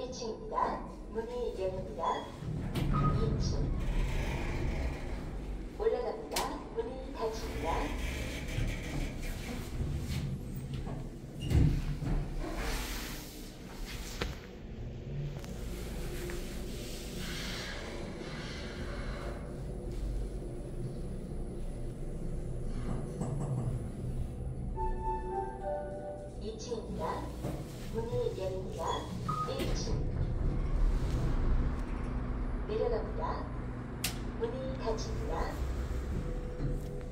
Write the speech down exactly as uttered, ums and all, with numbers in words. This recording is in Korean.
일 층입니다. 문이 열립니다. 이 층. 올라갑니다. 문이 닫힙니다. 이 층입니다. 문이 열립니다. 일 층. 내려갑니다. 문이 닫힙니다.